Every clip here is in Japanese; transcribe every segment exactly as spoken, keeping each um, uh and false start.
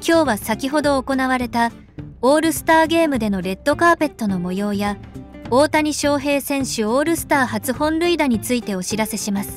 今日は先ほど行われたオールスターゲームでのレッドカーペットの模様や大谷翔平選手オールスター初本塁打についてお知らせします。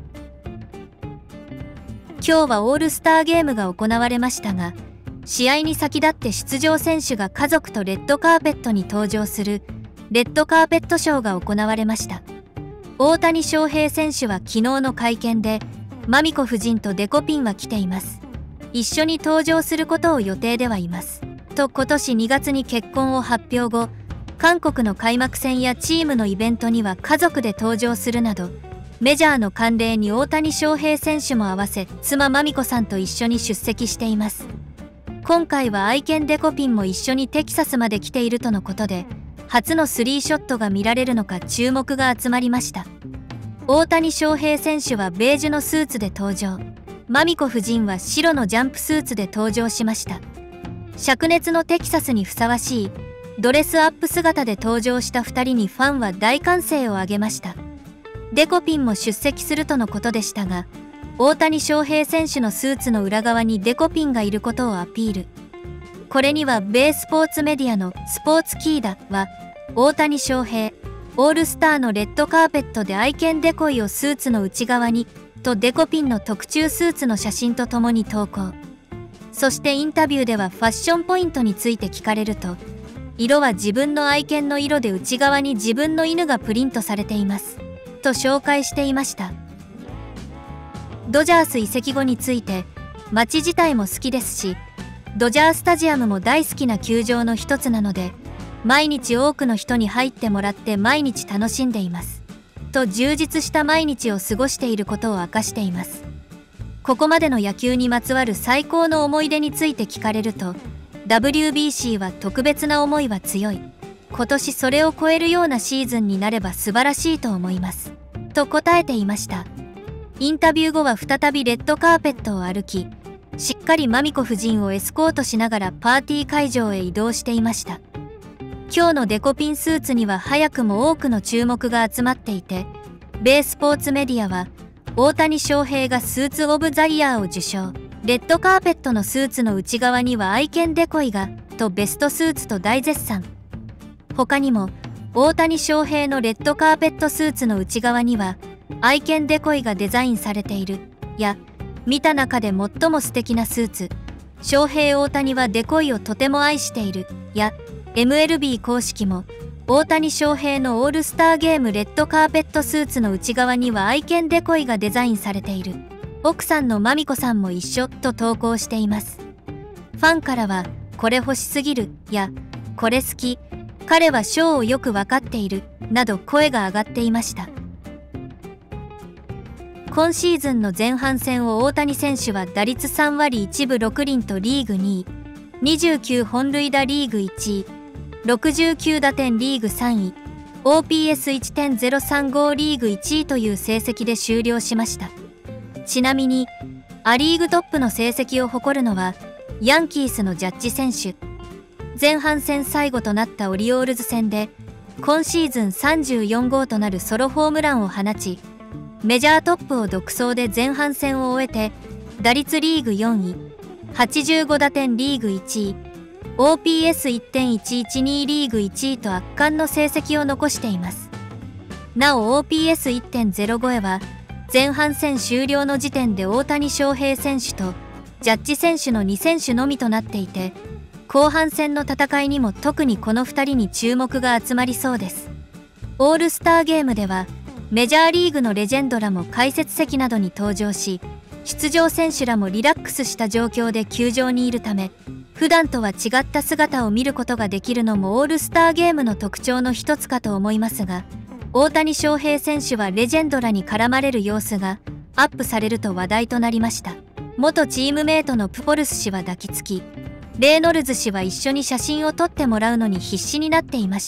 今日はオールスターゲームが行われましたが、試合に先立って出場選手が家族とレッドカーペットに登場するレッドカーペットショーが行われました。大谷翔平選手は昨日の会見で、マミコ夫人とデコピンは来ています。一緒に登場することを予定ではいます。と今年にがつに結婚を発表後、韓国の開幕戦やチームのイベントには家族で登場するなど、メジャーの慣例に大谷翔平選手も合わせ、妻マミコさんと一緒に出席しています。今回は愛犬デコピンも一緒にテキサスまで来ているとのことで、初のスリーショットが見られるのか注目が集まりました。大谷翔平選手はベージュのスーツで登場。マミコ夫人は白のジャンプスーツで登場しました。灼熱のテキサスにふさわしいドレスアップ姿で登場したふたりにファンは大歓声を上げました。デコピンも出席するとのことでしたが、大谷翔平選手のスーツの裏側にデコピンがいることをアピール。これには米スポーツメディアのスポーツキーダは、大谷翔平オールスターのレッドカーペットで愛犬デコイをスーツの内側にとデコピンの特注スーツの写真とともに投稿。そしてインタビューではファッションポイントについて聞かれると、色は自分の愛犬の色で内側に自分の犬がプリントされていますと紹介していました。ドジャース移籍後について、街自体も好きですし、ドジャースタジアムも大好きな球場の一つなので、毎日多くの人に入ってもらって毎日楽しんでいますと充実した毎日を過ごしていることを明かしています。ここまでの野球にまつわる最高の思い出について聞かれると、 ダブリュービーシー は特別な思いは強い、今年それを超えるようなシーズンになれば素晴らしいと思いますと答えていました。インタビュー後は再びレッドカーペットを歩き、しっかりマミコ夫人をエスコートしながらパーティー会場へ移動していました。今日のデコピンスーツには早くも多くの注目が集まっていて、米スポーツメディアは大谷翔平がスーツ・オブ・ザ・イヤーを受賞、レッドカーペットのスーツの内側には愛犬デコイがとベストスーツと大絶賛。他にも大谷翔平のレッドカーペットスーツの内側には愛犬デコイがデザインされているや、見た中で最も素敵なスーツ、翔平大谷はデコイをとても愛しているや、 エムエルビー 公式も大谷翔平のオールスターゲームレッドカーペットスーツの内側には愛犬デコイがデザインされている、奥さんのマミコさんも一緒と投稿しています。ファンからはこれ欲しすぎるや、これ好き、彼はショーをよく分かっているなど声が上がっていました。今シーズンの前半戦を大谷選手は打率さんわりいちぶろくりんとリーグにい、にじゅうきゅうほんるいだリーグいちい、ろくじゅうきゅうだてんリーグさんい、オーピーエスいちてんゼロさんご リーグいちいという成績で終了しました。ちなみにア・リーグトップの成績を誇るのはヤンキースのジャッジ選手。前半戦最後となったオリオールズ戦で今シーズンさんじゅうよんごうとなるソロホームランを放ち、メジャートップを独走で前半戦を終えて打率リーグよんい、はちじゅうごだてんリーグいちい、オーピーエスいってんいちいちに リーグいちいと圧巻の成績を残しています。なお オーピーエスいってんゼロご へは前半戦終了の時点で大谷翔平選手とジャッジ選手のに選手のみとなっていて、後半戦の戦いにも特にこのふたりに注目が集まりそうです。オールスターゲームではメジャーリーグのレジェンドらも解説席などに登場し、出場選手らもリラックスした状況で球場にいるため、普段とは違った姿を見ることができるのもオールスターゲームの特徴の一つかと思いますが、大谷翔平選手はレジェンドらに絡まれる様子がアップされると話題となりました。元チームメイトのプポルス氏は抱きつき、レイノルズ氏は一緒に写真を撮ってもらうのに必死になっていました。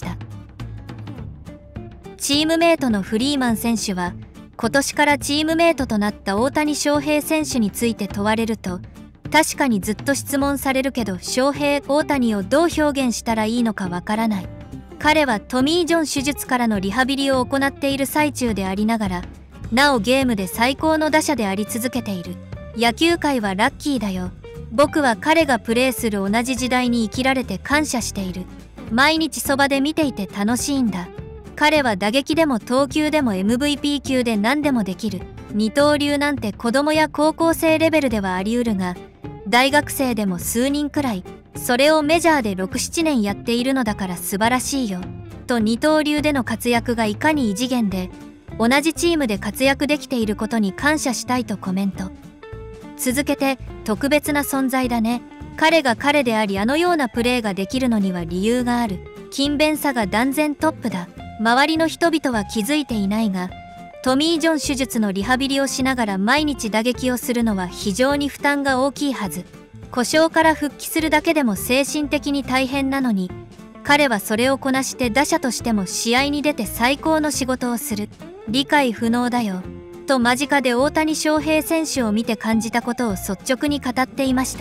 チームメイトのフリーマン選手は今年からチームメイトとなった大谷翔平選手について問われると、確かにずっと質問されるけど翔平大谷をどう表現したらいいのかわからない、彼はトミー・ジョン手術からのリハビリを行っている最中でありながらなおゲームで最高の打者であり続けている、野球界はラッキーだよ僕は彼がプレーする同じ時代に生きられて感謝している。毎日そばで見ていて楽しいんだ。彼は打撃でも投球でも エムブイピー 級で何でもできる。二刀流なんて子供や高校生レベルではあり得るが、大学生でも数人くらい、それをメジャーでろく、ななねんやっているのだから素晴らしいよ。と二刀流での活躍がいかに異次元で、同じチームで活躍できていることに感謝したいとコメント。続けて、特別な存在だね。彼が彼でありあのようなプレーができるのには理由がある。勤勉さが断然トップだ。周りの人々は気づいていないが、トミー・ジョン手術のリハビリをしながら毎日打撃をするのは非常に負担が大きいはず。故障から復帰するだけでも精神的に大変なのに、彼はそれをこなして打者としても試合に出て最高の仕事をする。理解不能だよ。と間近で大谷翔平選手を見て感じたことを率直に語っていました。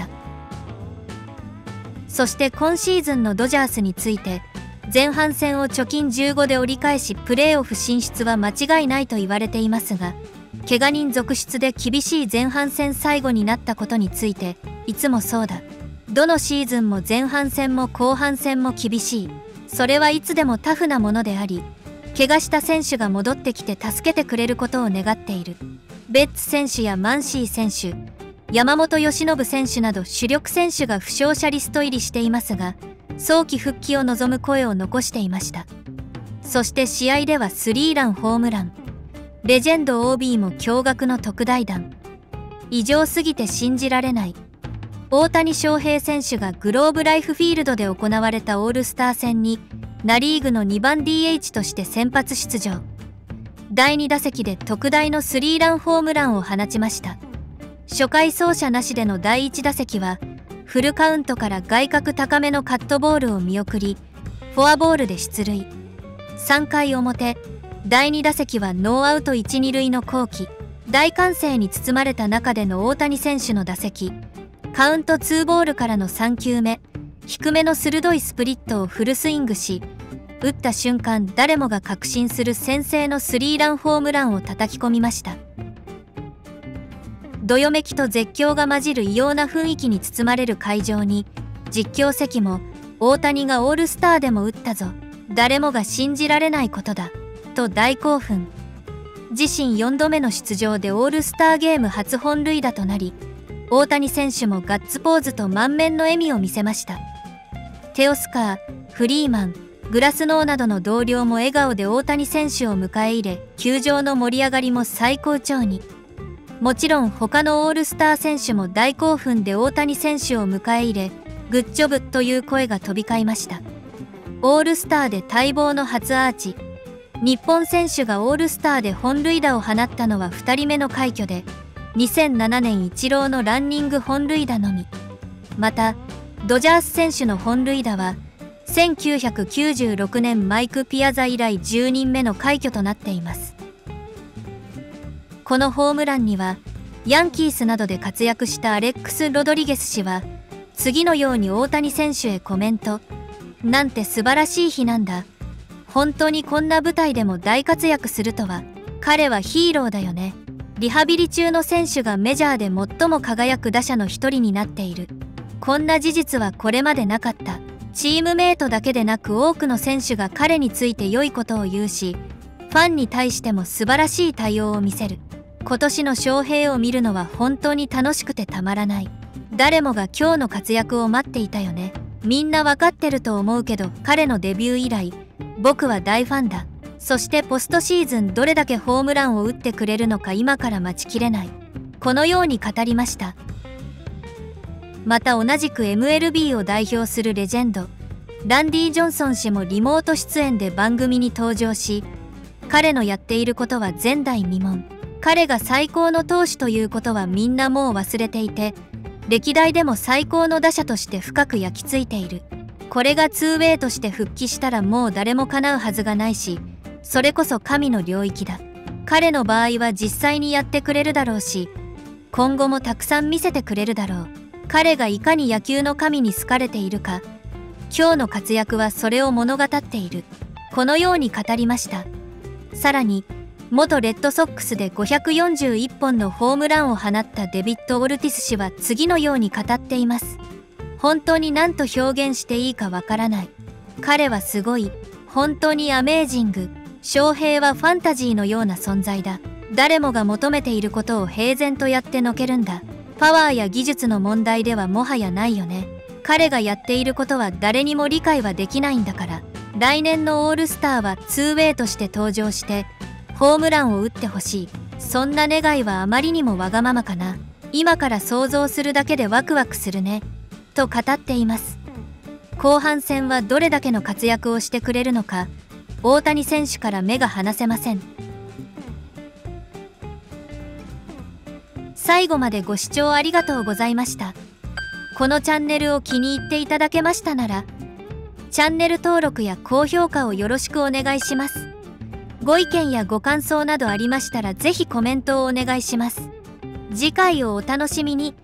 そして今シーズンのドジャースについて、前半戦を貯金じゅうごで折り返しプレーオフ進出は間違いないと言われていますが、怪我人続出で厳しい前半戦最後になったことについて、いつもそうだ。どのシーズンも前半戦も後半戦も厳しい。それはいつでもタフなものであり、怪我した選手が戻ってきて助けてくれることを願っている。ベッツ選手やマンシー選手、山本由伸選手など主力選手が負傷者リスト入りしていますが、早期復帰を望む声を残していました。そして試合ではスリーランホームラン。レジェンド オービー も驚愕の特大弾。異常すぎて信じられない。大谷翔平選手がグローブライフフィールドで行われたオールスター戦に、ナ・リーグのにばん ディーエイチ として先発出場。だいに打席で特大のスリーランホームランを放ちました。初回走者なしでのだいいち打席は、フルカウントから外角高めのカットボールを見送り、フォアボールで出塁。さんかい表、だいに打席はノーアウトいち、に塁の好機。大歓声に包まれた中での大谷選手の打席。カウントツーボールからのさん球目。低めの鋭いスプリットをフルスイングし、打った瞬間誰もが確信する先制のスリーランホームランを叩き込みました。どよめきと絶叫が混じる異様な雰囲気に包まれる会場に、実況席も大谷がオールスターでも打ったぞ、誰もが信じられないことだと大興奮。自身よんどめの出場でオールスターゲーム初本塁打となり、大谷選手もガッツポーズと満面の笑みを見せました。テオスカー、フリーマン、グラスノーなどの同僚も笑顔で大谷選手を迎え入れ、球場の盛り上がりも最高潮に。もちろん他のオールスター選手も大興奮で大谷選手を迎え入れ、グッジョブという声が飛び交いました。オールスターで待望の初アーチ。日本選手がオールスターで本塁打を放ったのはふたりめの快挙で、にせんななねんイチローのランニング本塁打のみ。また、ドジャース選手の本塁打は、せんきゅうひゃくきゅうじゅうろくねんマイク・ピアザ以来じゅうにんめの快挙となっています。このホームランには、ヤンキースなどで活躍したアレックス・ロドリゲス氏は、次のように大谷選手へコメント。なんて素晴らしい日なんだ。本当にこんな舞台でも大活躍するとは、彼はヒーローだよね。リハビリ中の選手がメジャーで最も輝く打者の一人になっている。こんな事実はこれまでなかった。チームメイトだけでなく多くの選手が彼について良いことを言うし、ファンに対しても素晴らしい対応を見せる。今年の翔平を見るのは本当に楽しくてたまらない。誰もが今日の活躍を待っていたよね。みんなわかってると思うけど、彼のデビュー以来、僕は大ファンだ。そしてポストシーズンどれだけホームランを打ってくれるのか今から待ちきれない。このように語りました。また同じく エムエルビー を代表するレジェンド、ランディ・ジョンソン氏もリモート出演で番組に登場し、彼のやっていることは前代未聞。彼が最高の投手ということはみんなもう忘れていて、歴代でも最高の打者として深く焼き付いている。これがツーウェイとして復帰したらもう誰も叶うはずがないし、それこそ神の領域だ。彼の場合は実際にやってくれるだろうし、今後もたくさん見せてくれるだろう。彼がいかに野球の神に好かれているか、今日の活躍はそれを物語っている。このように語りました。さらに、 元レッドソックスでごひゃくよんじゅういっぽんのホームランを放ったデビッド・オルティス氏は次のように語っています。本当に何と表現していいかわからない。彼はすごい。本当にアメージング。翔平はファンタジーのような存在だ。誰もが求めていることを平然とやってのけるんだ。パワーや技術の問題ではもはやないよね。彼がやっていることは誰にも理解はできないんだから。来年のオールスターはツーウェイとして登場してホームランを打ってほしい。そんな願いはあまりにもわがままかな。今から想像するだけでワクワクするね。と語っています。後半戦はどれだけの活躍をしてくれるのか、大谷選手から目が離せません。最後までご視聴ありがとうございました。このチャンネルを気に入っていただけましたなら、チャンネル登録や高評価をよろしくお願いします。ご意見やご感想などありましたらぜひコメントをお願いします。次回をお楽しみに。